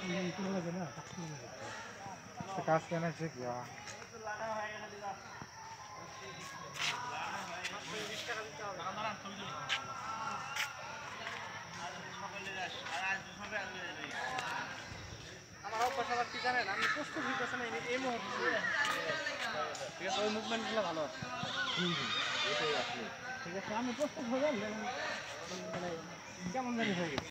কাজ কেন শিখবা আমার অভ্যাস আবার কি জানেন, আমি প্রস্তুত হইতেছে না এই মুহূর্তে, ঠিক আছে, ওই মুভমেন্টগুলো ভালো আছে। ঠিক আছে, আমি প্রস্তুত হয়ে গেলাম, মানে কেমন জানি হয়ে গেছে।